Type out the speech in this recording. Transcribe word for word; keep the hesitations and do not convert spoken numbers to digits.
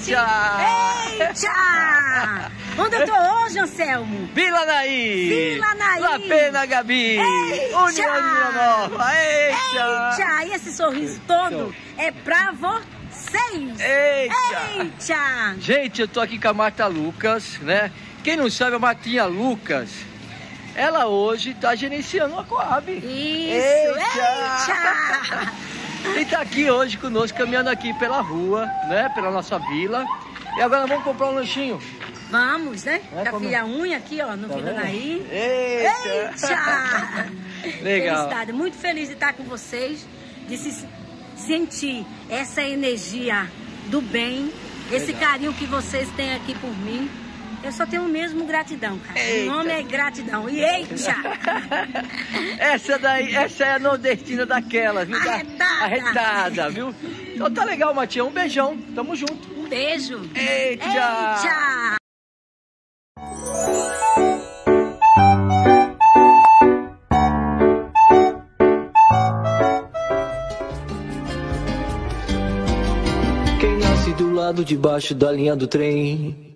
Eita! Eita! Onde eu tô hoje, Anselmo? Vila Naí! Vila Naí! La Pena, Gabi! Eita! União de Vila Nova! Eita! Eita! E esse sorriso todo é pra vocês! Eita! Eita! Gente, eu tô aqui com a Marta Lucas, né? Quem não sabe, a Martinha Lucas, ela hoje tá gerenciando a Coab. Isso! Eita! Eita! E tá aqui hoje conosco, caminhando aqui pela rua, né? Pela nossa vila. E agora vamos comprar um lanchinho. Vamos, né? É, Café a unha aqui, ó, no Tá Vila vendo? Naí. Eita! Eita! Legal. Felicidade, muito feliz de estar com vocês, de se sentir essa energia do bem, esse Legal. carinho que vocês têm aqui por mim. Eu só tenho mesmo gratidão, cara. Eita. O nome é gratidão. E eita! Essa daí, essa é a nordestina daquela, viu? Da- Arretada. Arretada, viu? Então tá legal, Martinha. Um beijão. Tamo junto. Um beijo. Eita! Eita! Quem nasce do lado de baixo da linha do trem